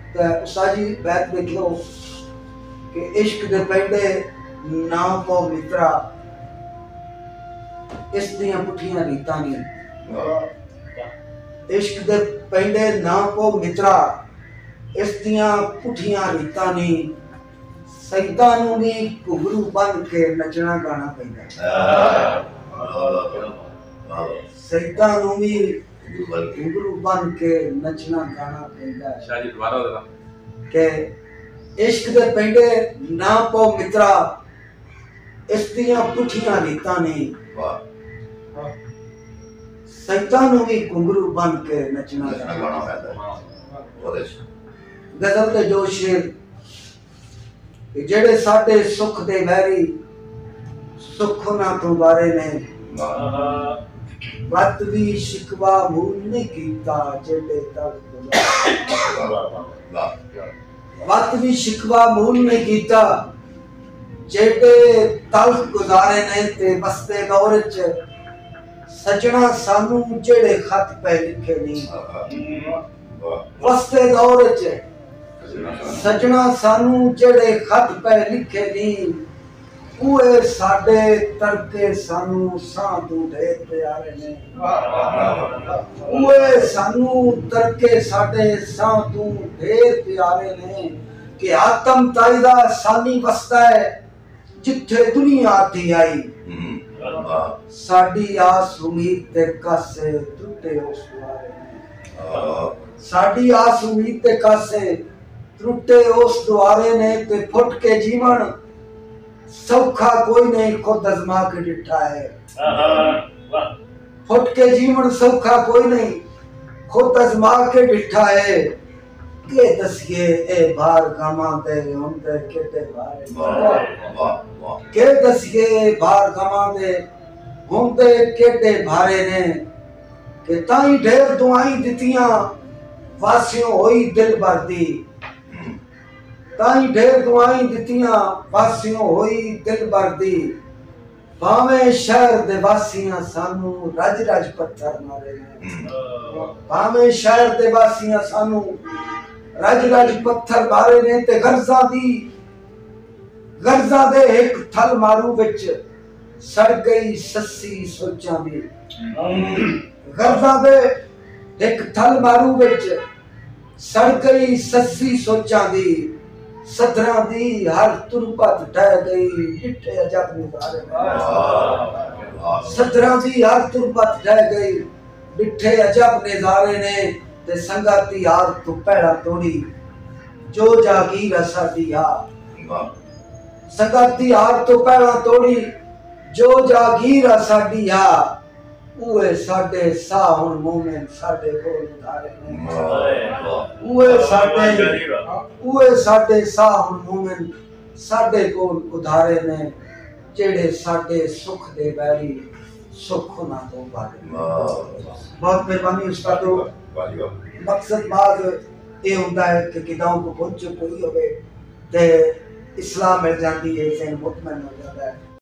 तो उस्ताद जी बैत लिखो कि इश्क दे पैंडे ना पो मित्रा, इस दियां पुठियां रीतां नहीं। इश्क दे पैंडे ना पो मित्रा, इस दियां पुठियां रीतां नहीं। सईदां नूं भी घुंघरू बन के नचना गाना पैंदा। सईदां नूं भी घुंघरू बन के नचना गाना पैंदा के इश्क दे पैंडे ना पो मित्रा, इस दियां पुठियां रीतां नहीं। सईदां नूं भी घुंघरू बन के नचना गाना पैंदा। गजल ते जो शेर जेड़े साडे सुख दे वैरी, सुख ना तो बारे ने। वत भी शिकवा मूल नहीं कीता जेड़े तक, वत भी शिकवा मूल नहीं कीता जेड़े तल्ख गुजारे ने। ते बसते दौर च सजना सानू जेड़े खत पे लिखे नहीं। बसते दौर च सजना सानू जेड़े खत पे लिखे नहीं। उए साडे तड़के सानू सां तू ढेर प्यारे ने। उए सानू तड़के साडे सां तू ढेर प्यारे ने। कि आतम ताईदा सानी वसदा है जिथे दुनिया आती आई। साडी आस उम्मीद ते कासे टूटे उस द्वारे ने। साडी आस उम्मीद ते कासे टूटे उस द्वारे ने। ते फुट के जीवन सौखा कोई नहीं खुद अजमा के डिठा है। फुट के जीवन सौखा कोई नहीं खुद अजमा के डिठा है। के दसिए ए बार गामा दे हुंदे केते भारे। के दसिए बार गामा दे हुंदे केते भारे ने। के ताई ढेर दुआई दितियां वासियों होई दिल भरदी। ताई ढेर दुआई दितियां वासियों होई दिल भरदी। भावें शहर दे वासियां सानू रज रज पत्थर मारे ने। भावें शहर दे वासियां सानू रज रज पत्थर मारे ने। ते गर्जा दे एक थल मारू विच सड़ गई सस्सी सोचां दी। गर्जा दे एक थल मारू विच सड़ गई सस्सी सोचां दी। सदरां दी हर तुरपत ढह गई डिठे अजब नज़ारे ने। सदरां दी हर तुरपत ढह गई डिठे अजब नज़ारे ने। ते संगती यार तू पैड़ा तोड़ी जो जागीर साडी आ। संगती यार तू पैड़ा तोड़ी जो जागीर साडी आ। उए साडे सा हुण मोमिन साडे कोल उधारे ने। उए साडे सा हुण मोमिन साडे कोल उधारे ने। जेड़े साडे सुख दे वैरी सुख ना तो बारे। बहुत मेहरबानी उस्तादो। मकसद बाग ये हुंदा है कि किताब को पहुंच कोई होवे ते इस्लाम मिल जाती है, ज़हन मुतमइन हो जाता है।